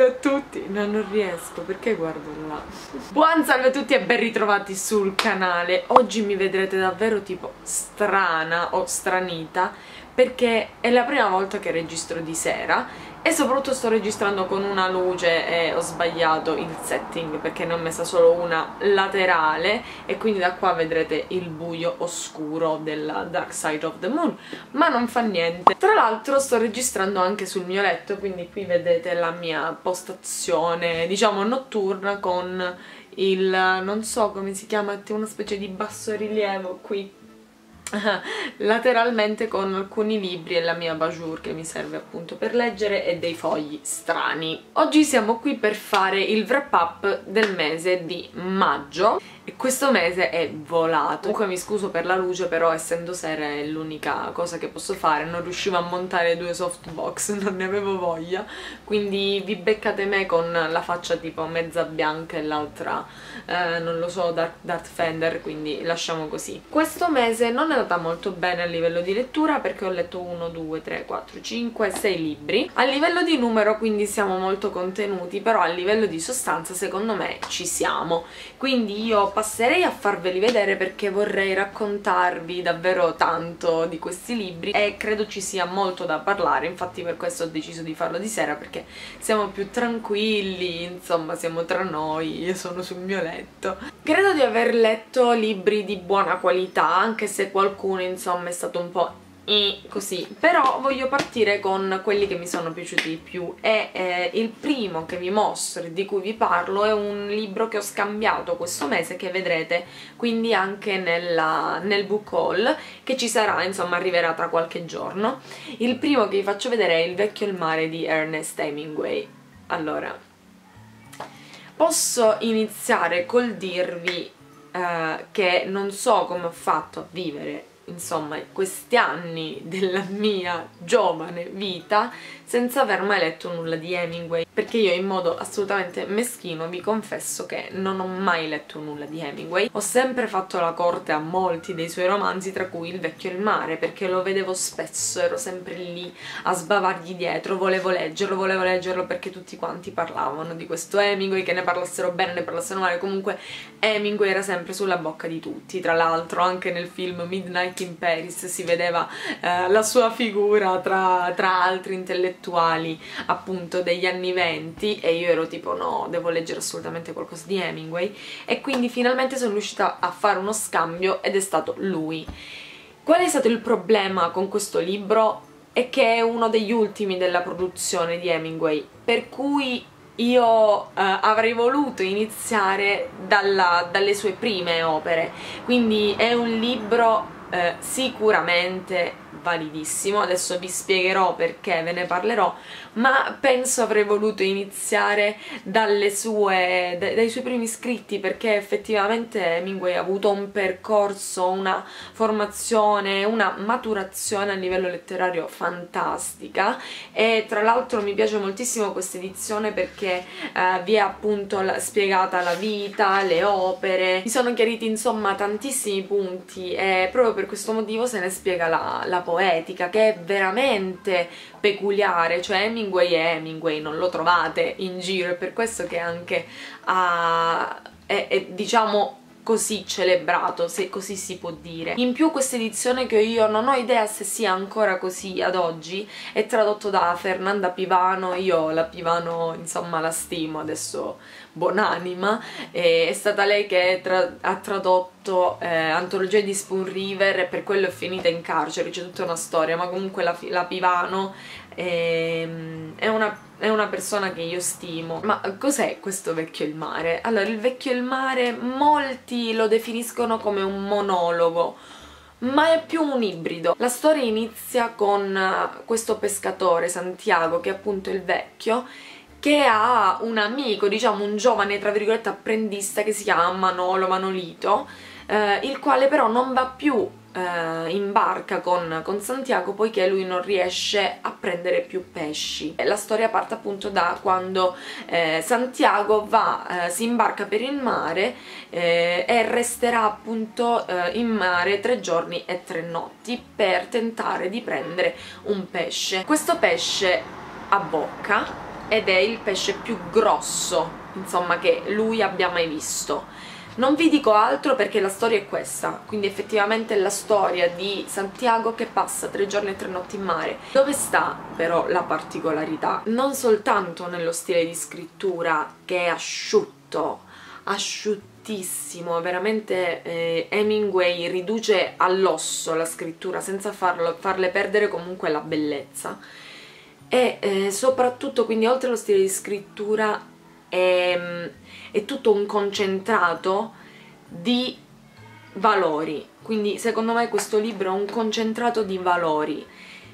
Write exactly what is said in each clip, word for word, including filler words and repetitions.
salve a tutti. No, non riesco, perché guardo là? Buon salve a tutti e ben ritrovati sul canale. Oggi mi vedrete davvero tipo strana o stranita, perché è la prima volta che registro di sera e soprattutto sto registrando con una luce e ho sbagliato il setting perché ne ho messa solo una laterale e quindi da qua vedrete il buio oscuro della Dark Side of the Moon, ma non fa niente. Tra l'altro sto registrando anche sul mio letto, quindi qui vedete la mia postazione diciamo notturna con il, non so come si chiama, una specie di bassorilievo qui lateralmente con alcuni libri e la mia Bajur che mi serve appunto per leggere e dei fogli strani. Oggi siamo qui per fare il wrap up del mese di maggio e questo mese è volato. Comunque mi scuso per la luce, però essendo sera è l'unica cosa che posso fare, non riuscivo a montare due softbox, non ne avevo voglia, quindi vi beccate me con la faccia tipo mezza bianca e l'altra eh, non lo so, Dark, Darth Fender, quindi lasciamo così. Questo mese non è andata molto bene a livello di lettura perché ho letto uno, due, tre, quattro, cinque, sei libri. A livello di numero quindi siamo molto contenuti, però a livello di sostanza secondo me ci siamo, quindi io passerei a farveli vedere perché vorrei raccontarvi davvero tanto di questi libri e credo ci sia molto da parlare. Infatti per questo ho deciso di farlo di sera, perché siamo più tranquilli, insomma siamo tra noi, io sono sul mio letto. Credo di aver letto libri di buona qualità, anche se qualcuno insomma è stato un po' così, però voglio partire con quelli che mi sono piaciuti di più e eh, il primo che vi mostro e di cui vi parlo è un libro che ho scambiato questo mese, che vedrete quindi anche nella, nel book haul che ci sarà, insomma arriverà tra qualche giorno. Il primo che vi faccio vedere è Il vecchio e il mare di Ernest Hemingway. Allora, posso iniziare col dirvi eh, che non so come ho fatto a vivere insomma questi anni della mia giovane vita senza aver mai letto nulla di Hemingway, perché io in modo assolutamente meschino vi confesso che non ho mai letto nulla di Hemingway. Ho sempre fatto la corte a molti dei suoi romanzi, tra cui Il vecchio e il mare, perché lo vedevo spesso, ero sempre lì a sbavargli dietro, volevo leggerlo, volevo leggerlo perché tutti quanti parlavano di questo Hemingway, che ne parlassero bene, ne parlassero male, comunque Hemingway era sempre sulla bocca di tutti. Tra l'altro anche nel film Midnight in Paris si vedeva eh, la sua figura tra, tra altri intellettuali appunto degli anni venti e io ero tipo no, devo leggere assolutamente qualcosa di Hemingway, e quindi finalmente sono riuscita a fare uno scambio ed è stato lui. Qual è stato il problema con questo libro? È che è uno degli ultimi della produzione di Hemingway, per cui io eh, avrei voluto iniziare dalla, dalle sue prime opere, quindi è un libro Eh, sicuramente validissimo. Adesso vi spiegherò perché, ve ne parlerò, ma penso avrei voluto iniziare dalle sue, dai, dai suoi primi scritti, perché effettivamente Hemingway ha avuto un percorso, una formazione, una maturazione a livello letterario fantastica, e tra l'altro mi piace moltissimo questa edizione perché eh, vi è appunto la, spiegata la vita, le opere, mi sono chiariti insomma tantissimi punti e proprio per questo motivo se ne spiega la, la poetica, che è veramente peculiare. Cioè Hemingway è Hemingway, non lo trovate in giro, è per questo che anche ha, è, è diciamo così celebrato, se così si può dire. In più questa edizione, che io non ho idea se sia ancora così ad oggi, è tradotto da Fernanda Pivano. Io la Pivano insomma la stimo, adesso buonanima, e è stata lei che tra ha tradotto eh, Antologia di Spoon River e per quello è finita in carcere, c'è tutta una storia, ma comunque la, la Pivano è, è una è una persona che io stimo. Ma cos'è questo Vecchio e il mare? Allora, Il vecchio e il mare molti lo definiscono come un monologo, ma è più un ibrido. La storia inizia con questo pescatore, Santiago, che è appunto il vecchio, che ha un amico, diciamo un giovane tra virgolette apprendista che si chiama Manolo, Manolito, eh, il quale però non va più Uh, in barca con, con Santiago, poiché lui non riesce a prendere più pesci. La storia parte appunto da quando eh, Santiago va, eh, si imbarca per il mare eh, e resterà appunto eh, in mare tre giorni e tre notti per tentare di prendere un pesce. Questo pesce abbocca ed è il pesce più grosso, insomma, che lui abbia mai visto. Non vi dico altro perché la storia è questa, quindi effettivamente è la storia di Santiago che passa tre giorni e tre notti in mare. Dove sta però la particolarità? Non soltanto nello stile di scrittura, che è asciutto, asciuttissimo, veramente eh, Hemingway riduce all'osso la scrittura senza farlo, farle perdere comunque la bellezza, e eh, soprattutto, quindi oltre allo stile di scrittura, è, è tutto un concentrato di valori. Quindi secondo me questo libro è un concentrato di valori,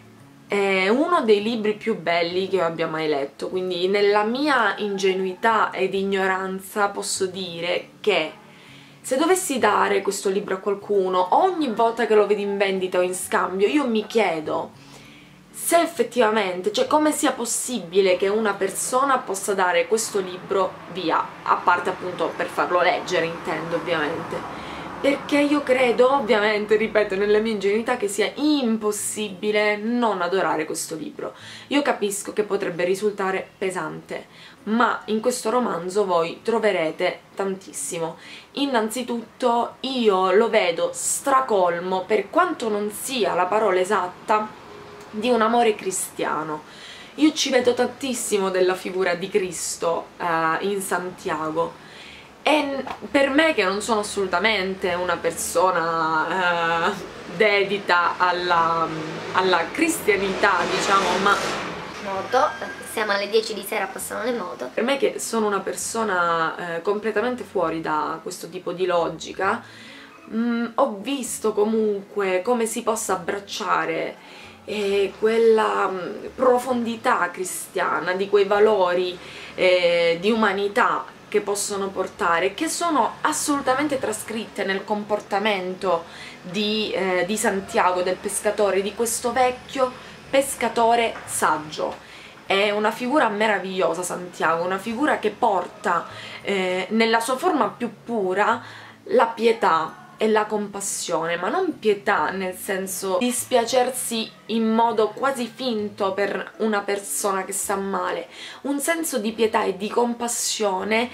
è uno dei libri più belli che io abbia mai letto, quindi nella mia ingenuità ed ignoranza posso dire che se dovessi dare questo libro a qualcuno, ogni volta che lo vedo in vendita o in scambio, io mi chiedo se effettivamente, cioè come sia possibile che una persona possa dare questo libro via, a parte appunto per farlo leggere, intendo ovviamente, perché io credo, ovviamente, ripeto, nella mia ingenuità, che sia impossibile non adorare questo libro. Io capisco che potrebbe risultare pesante, ma in questo romanzo voi troverete tantissimo. Innanzitutto io lo vedo stracolmo, per quanto non sia la parola esatta, di un amore cristiano. Io ci vedo tantissimo della figura di Cristo eh, in Santiago, e per me, che non sono assolutamente una persona eh, dedita alla, alla cristianità, diciamo, ma moto, siamo alle dieci di sera, passano le moto. Per me, che sono una persona eh, completamente fuori da questo tipo di logica, mh, ho visto comunque come si possa abbracciare eh, quella mh, profondità cristiana, di quei valori eh, di umanità che possono portare, che sono assolutamente trascritte nel comportamento di, eh, di Santiago, del pescatore, di questo vecchio pescatore saggio. È una figura meravigliosa Santiago, una figura che porta eh, nella sua forma più pura la pietà e la compassione, ma non pietà nel senso di dispiacersi in modo quasi finto per una persona che sta male, un senso di pietà e di compassione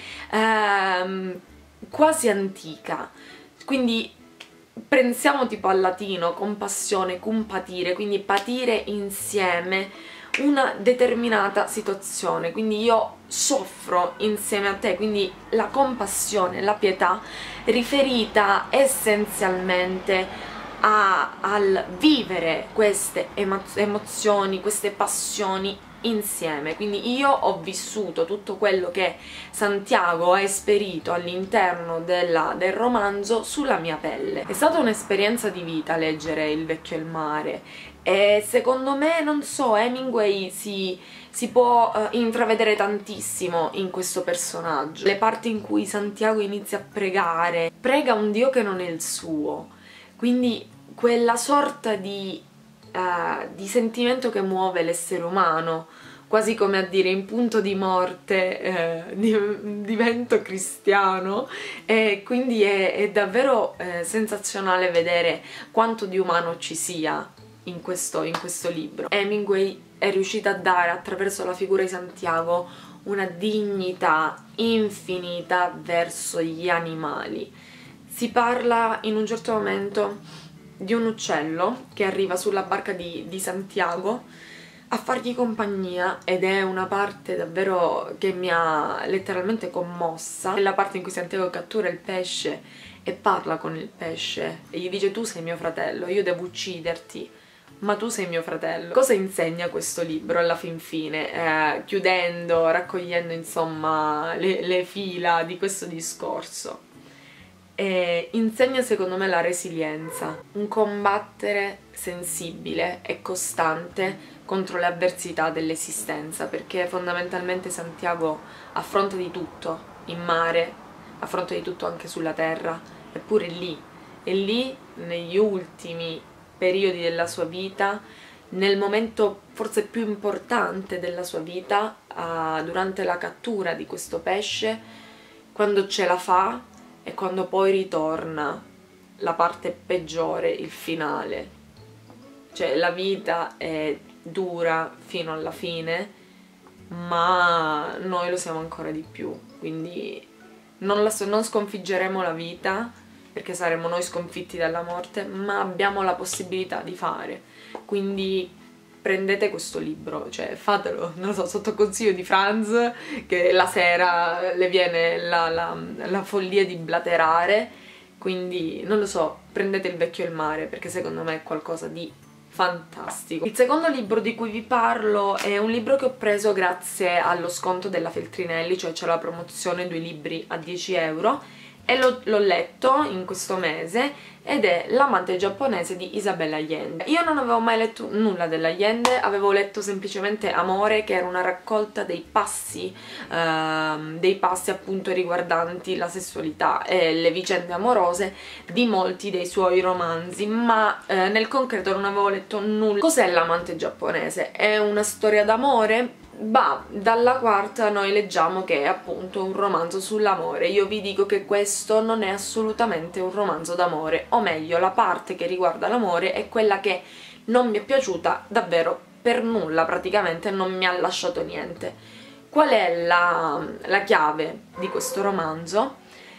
ehm, quasi antica. Quindi pensiamo tipo al latino, compassione, compatire, quindi patire insieme una determinata situazione, quindi io soffro insieme a te, quindi la compassione, la pietà riferita essenzialmente a, al vivere queste emo emozioni, queste passioni insieme. Quindi io ho vissuto tutto quello che Santiago ha esperito all'interno del romanzo sulla mia pelle. È stata un'esperienza di vita leggere Il vecchio e il mare, e secondo me, non so, Hemingway si, si può uh, intravedere tantissimo in questo personaggio. Le parti in cui Santiago inizia a pregare, prega un Dio che non è il suo, quindi quella sorta di, uh, di sentimento che muove l'essere umano, quasi come a dire, in punto di morte eh, divento cristiano, e quindi è, è davvero eh, sensazionale vedere quanto di umano ci sia in questo, in questo libro. Hemingway è riuscita a dare, attraverso la figura di Santiago, una dignità infinita verso gli animali. Si parla in un certo momento di un uccello che arriva sulla barca di, di Santiago a fargli compagnia, ed è una parte davvero che mi ha letteralmente commossa. È la parte in cui Santiago cattura il pesce e parla con il pesce e gli dice: tu sei mio fratello, io devo ucciderti, ma tu sei mio fratello. Cosa insegna questo libro alla fin fine? Eh, chiudendo, raccogliendo insomma le, le fila di questo discorso, e insegna secondo me la resilienza, un combattere sensibile e costante contro le avversità dell'esistenza, perché fondamentalmente Santiago affronta di tutto in mare, affronta di tutto anche sulla terra, eppure lì, e lì negli ultimi periodi della sua vita, nel momento forse più importante della sua vita, uh, durante la cattura di questo pesce, quando ce la fa e quando poi ritorna, la parte peggiore, il finale. Cioè la vita è dura fino alla fine, ma noi lo siamo ancora di più, quindi non, la, non sconfiggeremo la vita, perché saremo noi sconfitti dalla morte, ma abbiamo la possibilità di fare. Quindi prendete questo libro, cioè fatelo, non lo so, sotto consiglio di Franz, che la sera le viene la, la, la follia di blaterare, quindi non lo so, prendete Il vecchio e il mare, perché secondo me è qualcosa di fantastico. Il secondo libro di cui vi parlo è un libro che ho preso grazie allo sconto della Feltrinelli, cioè c'è la promozione due libri a dieci euro, e l'ho letto in questo mese, ed è L'amante giapponese di Isabella Allende. Io non avevo mai letto nulla della Allende, avevo letto semplicemente Amore, che era una raccolta dei passi, ehm, dei passi appunto riguardanti la sessualità e le vicende amorose di molti dei suoi romanzi, ma eh, nel concreto non avevo letto nulla. Cos'è L'amante giapponese? È una storia d'amore? Bah, dalla quarta noi leggiamo che è appunto un romanzo sull'amore. Io vi dico che questo non è assolutamente un romanzo d'amore, o meglio, la parte che riguarda l'amore è quella che non mi è piaciuta davvero per nulla, praticamente non mi ha lasciato niente. Qual è la, la chiave di questo romanzo?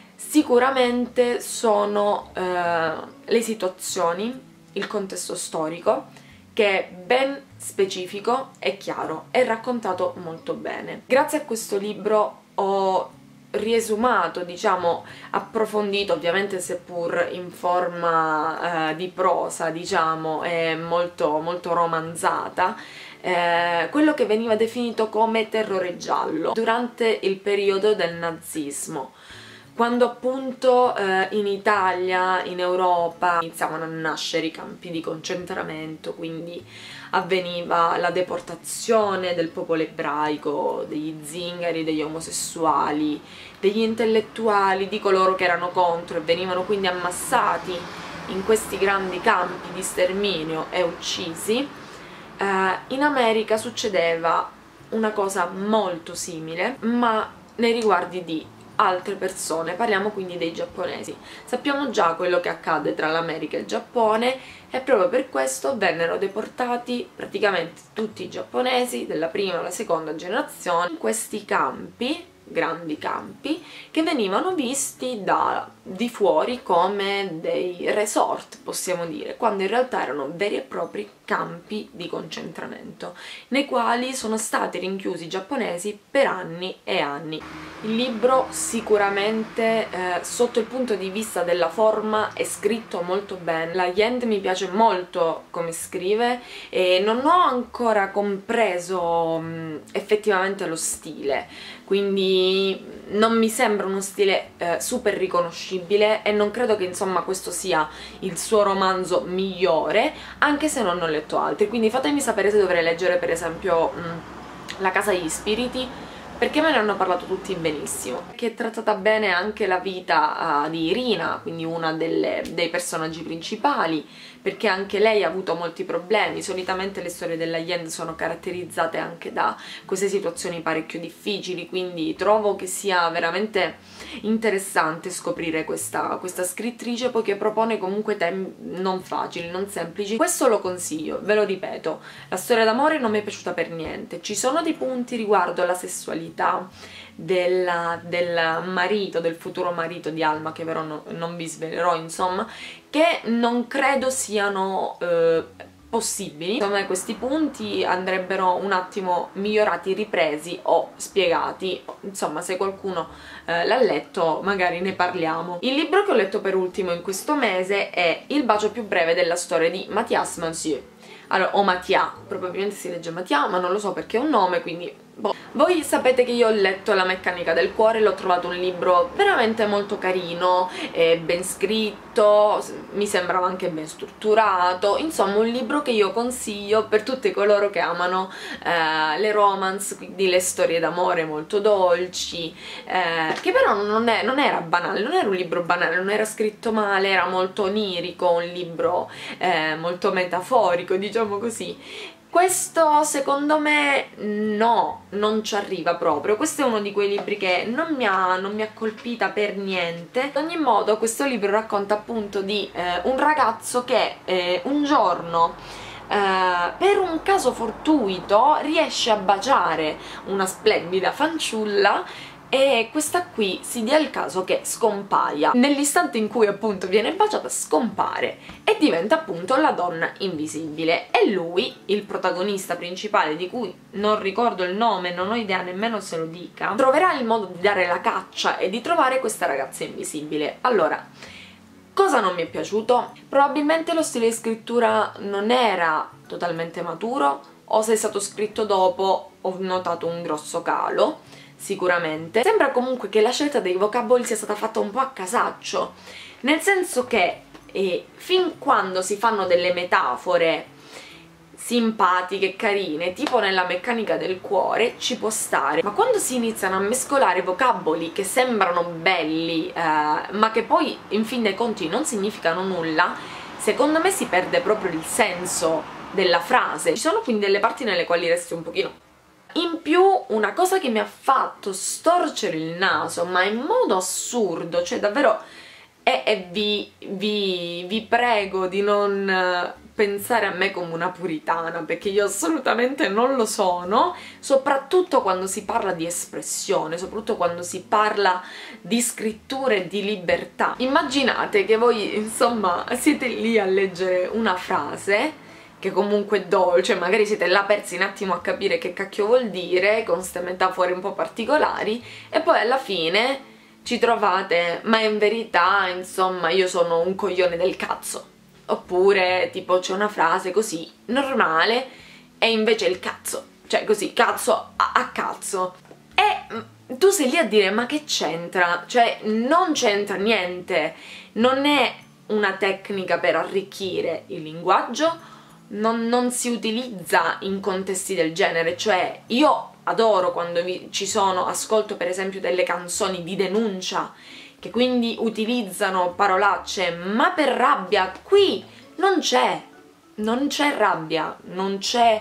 Sicuramente sono eh, le situazioni, il contesto storico, che è ben specifico e chiaro, è raccontato molto bene. Grazie a questo libro ho riesumato, diciamo, approfondito, ovviamente seppur in forma eh, di prosa, diciamo, e molto, molto romanzata, eh, quello che veniva definito come terrore giallo durante il periodo del nazismo, quando appunto eh, in Italia, in Europa, iniziavano a nascere i campi di concentramento, quindi avveniva la deportazione del popolo ebraico, degli zingari, degli omosessuali, degli intellettuali, di coloro che erano contro, e venivano quindi ammassati in questi grandi campi di sterminio e uccisi. Eh, in America succedeva una cosa molto simile, ma nei riguardi di altre persone, parliamo quindi dei giapponesi. Sappiamo già quello che accade tra l'America e il Giappone, e proprio per questo vennero deportati praticamente tutti i giapponesi della prima e la seconda generazione in questi campi, grandi campi, che venivano visti da di fuori come dei resort, possiamo dire, quando in realtà erano veri e propri campi di concentramento, nei quali sono stati rinchiusi i giapponesi per anni e anni. Il libro sicuramente eh, sotto il punto di vista della forma è scritto molto bene. La Allende mi piace molto come scrive, e non ho ancora compreso mh, effettivamente lo stile, quindi non mi sembra uno stile eh, super riconoscibile, e non credo che insomma questo sia il suo romanzo migliore, anche se non ho letto altri, quindi fatemi sapere se dovrei leggere per esempio mh, La casa degli spiriti, perché me ne hanno parlato tutti benissimo. Che è trattata bene anche la vita uh, di Irina, quindi una delle, dei personaggi principali, perché anche lei ha avuto molti problemi. Solitamente le storie della Allende sono caratterizzate anche da queste situazioni parecchio difficili, quindi trovo che sia veramente interessante scoprire questa, questa scrittrice, poiché propone comunque temi non facili, non semplici. Questo lo consiglio, ve lo ripeto, la storia d'amore non mi è piaciuta per niente, ci sono dei punti riguardo alla sessualità Del, del marito, del futuro marito di Alma, che però no, non vi svelerò, insomma, che non credo siano eh, possibili. Secondo me questi punti andrebbero un attimo migliorati, ripresi o spiegati. Insomma, se qualcuno eh, l'ha letto magari ne parliamo. Il libro che ho letto per ultimo in questo mese è Il bacio più breve della storia di Mathias Mansieu. Allora, o Mattia, probabilmente si legge Mattia, ma non lo so perché è un nome, quindi boh. Voi sapete che io ho letto La meccanica del cuore, l'ho trovato un libro veramente molto carino, eh, ben scritto, mi sembrava anche ben strutturato, insomma un libro che io consiglio per tutti coloro che amano eh, le romance, quindi le storie d'amore molto dolci, eh, che però non, è, non era banale, non era un libro banale, non era scritto male, era molto onirico, un libro eh, molto metaforico, diciamo così. Questo secondo me no, non ci arriva proprio. Questo è uno di quei libri che non mi ha, non mi ha colpita per niente. Ad ogni modo questo libro racconta appunto di eh, un ragazzo che eh, un giorno eh, per un caso fortuito riesce a baciare una splendida fanciulla e questa qui si dia il caso che scompaia. Nell'istante in cui appunto viene baciata scompare e diventa appunto la donna invisibile, e lui, il protagonista principale di cui non ricordo il nome, non ho idea nemmeno se lo dica, troverà il modo di dare la caccia e di trovare questa ragazza invisibile. Allora, cosa non mi è piaciuto? Probabilmente lo stile di scrittura non era totalmente maturo, o se è stato scritto dopo ho notato un grosso calo, sicuramente. Sembra comunque che la scelta dei vocaboli sia stata fatta un po' a casaccio, nel senso che eh, fin quando si fanno delle metafore simpatiche, carine, tipo nella meccanica del cuore, ci può stare, ma quando si iniziano a mescolare vocaboli che sembrano belli eh, ma che poi in fin dei conti non significano nulla, secondo me si perde proprio il senso della frase. Ci sono quindi delle parti nelle quali resti un pochino. In più, una cosa che mi ha fatto storcere il naso, ma in modo assurdo, cioè davvero, e, e vi, vi, vi prego di non pensare a me come una puritana, perché io assolutamente non lo sono, soprattutto quando si parla di espressione, soprattutto quando si parla di scrittura e di libertà. Immaginate che voi, insomma, siete lì a leggere una frase che comunque è dolce, magari siete là persi un attimo a capire che cacchio vuol dire, con queste metafore un po' particolari, e poi alla fine ci trovate, ma in verità, insomma, io sono un coglione del cazzo. Oppure, tipo, c'è una frase così, normale, e invece il cazzo, cioè così, cazzo a, a cazzo. E tu sei lì a dire, ma che c'entra? Cioè, non c'entra niente, non è una tecnica per arricchire il linguaggio, Non, non si utilizza in contesti del genere. Cioè, io adoro quando vi, ci sono, ascolto per esempio delle canzoni di denuncia che quindi utilizzano parolacce, ma per rabbia. Qui non c'è, non c'è rabbia, non c'è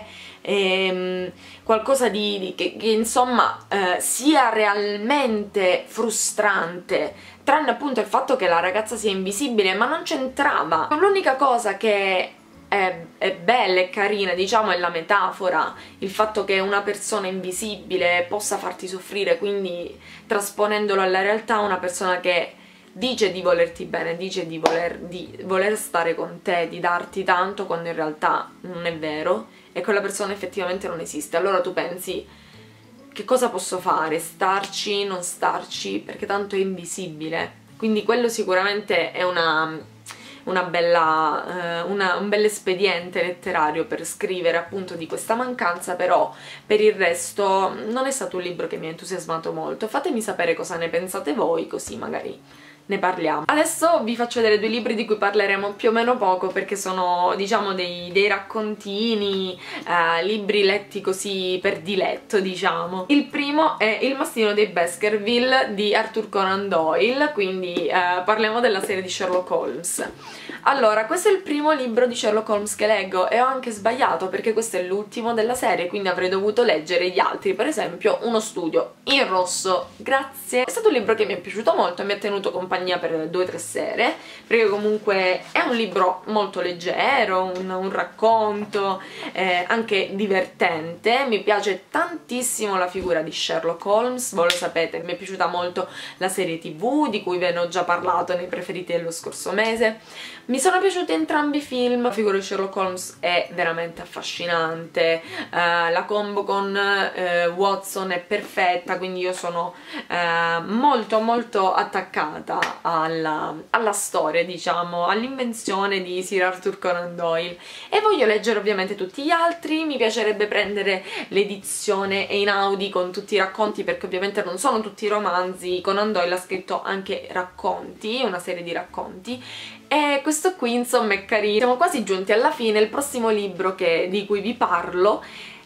ehm, qualcosa di, di che, che insomma eh, sia realmente frustrante, tranne appunto il fatto che la ragazza sia invisibile, ma non c'entrava. L'unica cosa che È, è bella e carina, diciamo, è la metafora, il fatto che una persona invisibile possa farti soffrire, quindi trasponendolo alla realtà, una persona che dice di volerti bene, dice di voler, di voler stare con te, di darti tanto, quando in realtà non è vero e quella persona effettivamente non esiste. Allora tu pensi, che cosa posso fare? Starci, non starci, perché tanto è invisibile. Quindi quello sicuramente è una una bella, eh, una, un bel espediente letterario per scrivere appunto di questa mancanza, però per il resto non è stato un libro che mi ha entusiasmato molto. Fatemi sapere cosa ne pensate voi, così magari ne parliamo. Adesso vi faccio vedere due libri di cui parleremo più o meno poco, perché sono, diciamo, dei, dei raccontini, eh, libri letti così per diletto, diciamo. Il primo è Il mastino dei Baskerville di Arthur Conan Doyle, quindi eh, parliamo della serie di Sherlock Holmes. Allora, questo è il primo libro di Sherlock Holmes che leggo, e ho anche sbagliato perché questo è l'ultimo della serie, quindi avrei dovuto leggere gli altri, per esempio Uno studio in rosso. Grazie! È stato un libro che mi è piaciuto molto e mi ha tenuto compagnia per due o tre sere, perché comunque è un libro molto leggero, un, un racconto eh, anche divertente. Mi piace tantissimo la figura di Sherlock Holmes, voi lo sapete, mi è piaciuta molto la serie tv di cui ve ne ho già parlato nei preferiti dello scorso mese. Mi sono piaciuti entrambi i film, la figura di Sherlock Holmes è veramente affascinante, uh, la combo con uh, Watson è perfetta, quindi io sono uh, molto molto attaccata alla, alla storia, diciamo, all'invenzione di Sir Arthur Conan Doyle, e voglio leggere ovviamente tutti gli altri. Mi piacerebbe prendere l'edizione Einaudi con tutti i racconti, perché ovviamente non sono tutti romanzi, Conan Doyle ha scritto anche racconti, una serie di racconti, e questo qui insomma è carino. Siamo quasi giunti alla fine. Il prossimo libro che, di cui vi parlo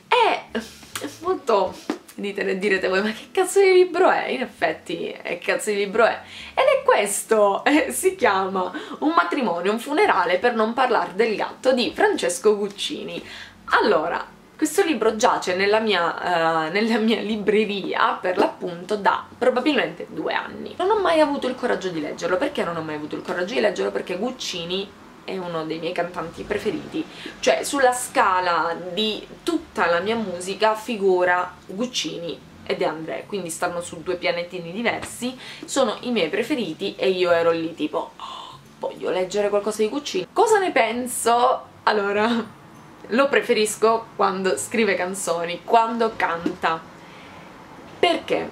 è molto... Dite, direte voi, ma che cazzo di libro è? In effetti, che cazzo di libro è? Ed è questo, eh, si chiama Un matrimonio, un funerale, per non parlare del gatto, di Francesco Guccini. Allora, questo libro giace nella mia, uh, nella mia libreria per l'appunto da probabilmente due anni. Non ho mai avuto il coraggio di leggerlo. Perché non ho mai avuto il coraggio di leggerlo? Perché Guccini è uno dei miei cantanti preferiti, cioè sulla scala di tutta la mia musica figura Guccini e De André, quindi stanno su due pianetini diversi, sono i miei preferiti e io ero lì tipo oh, voglio leggere qualcosa di Guccini. Cosa ne penso? Allora, lo preferisco quando scrive canzoni, quando canta, perché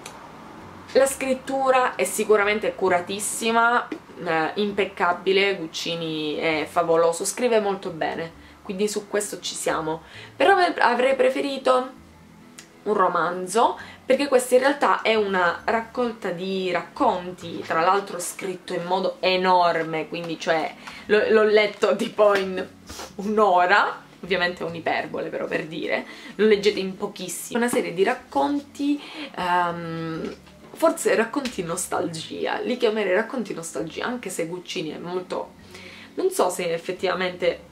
la scrittura è sicuramente curatissima, eh, impeccabile, Guccini è favoloso, scrive molto bene, quindi su questo ci siamo, però avrei preferito un romanzo, perché questa in realtà è una raccolta di racconti, tra l'altro scritto in modo enorme, quindi cioè l'ho letto tipo in un'ora, ovviamente è un'iperbole però per dire, lo leggete in pochissimo, una serie di racconti, um, forse racconti nostalgia, li chiamerei racconti nostalgia, anche se Guccini è molto, non so se effettivamente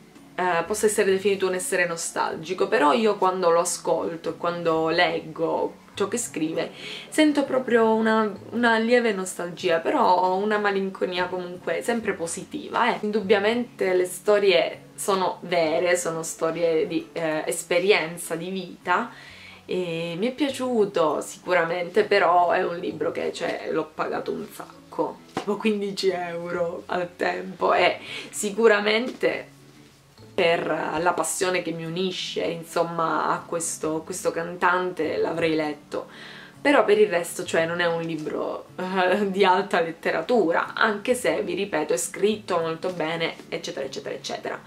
Uh, possa essere definito un essere nostalgico, però io quando lo ascolto e quando leggo ciò che scrive sento proprio una, una lieve nostalgia, però una malinconia comunque sempre positiva. Eh. Indubbiamente le storie sono vere, sono storie di eh, esperienza, di vita, e mi è piaciuto sicuramente, però è un libro che cioè, l'ho pagato un sacco, tipo quindici euro al tempo, e sicuramente per la passione che mi unisce, insomma, a questo, questo cantante l'avrei letto, però per il resto, cioè, non è un libro uh, di alta letteratura, anche se, vi ripeto, è scritto molto bene, eccetera, eccetera, eccetera,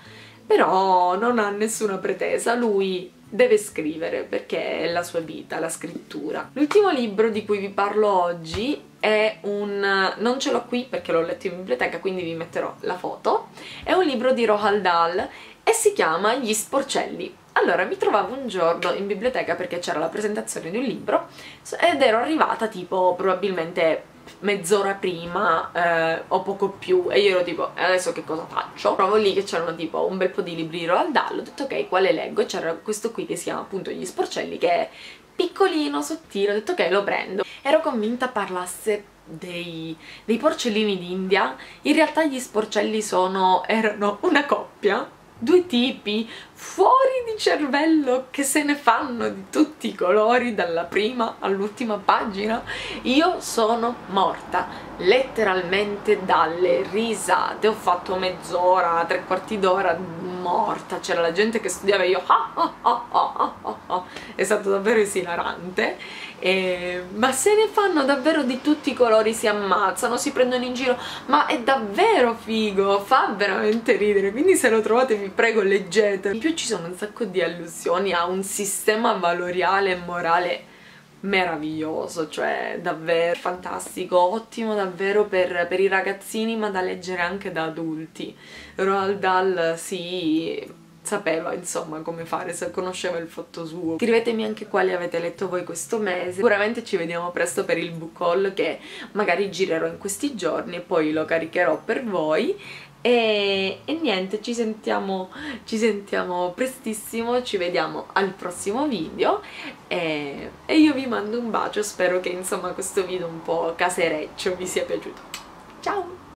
però non ha nessuna pretesa, lui deve scrivere perché è la sua vita, la scrittura. L'ultimo libro di cui vi parlo oggi è un... non ce l'ho qui perché l'ho letto in biblioteca, quindi vi metterò la foto, è un libro di Roald Dahl e si chiama Gli Sporcelli. Allora, mi trovavo un giorno in biblioteca perché c'era la presentazione di un libro ed ero arrivata tipo probabilmente mezz'ora prima eh, o poco più, e io ero tipo adesso che cosa faccio? Trovo lì che c'erano tipo un bel po' di libri di Roald Dahl, ho detto ok, quale leggo? E c'era questo qui che si chiama appunto Gli Sporcelli, che è piccolino, sottile, ho detto ok, lo prendo. Ero convinta parlasse dei, dei porcellini d'India, in realtà gli sporcelli sono, erano una coppia, due tipi fuori di cervello che se ne fanno di tutti i colori dalla prima all'ultima pagina. Io sono morta letteralmente dalle risate, ho fatto mezz'ora, tre quarti d'ora morta, c'era la gente che studiava e io ah, ah, ah, ah, ah, ah. È stato davvero esilarante. Eh, ma se ne fanno davvero di tutti i colori, si ammazzano, si prendono in giro, ma è davvero figo, fa veramente ridere, quindi se lo trovate vi prego leggete. In più ci sono un sacco di allusioni a un sistema valoriale e morale meraviglioso, cioè davvero fantastico, ottimo davvero per, per i ragazzini, ma da leggere anche da adulti. Roald Dahl si sapeva insomma come fare, se conosceva il fatto suo. Scrivetemi anche quali avete letto voi questo mese, sicuramente ci vediamo presto per il book haul che magari girerò in questi giorni e poi lo caricherò per voi. E, e niente, ci sentiamo, ci sentiamo prestissimo, ci vediamo al prossimo video e, e io vi mando un bacio, spero che insomma questo video un po' casereccio vi sia piaciuto. Ciao!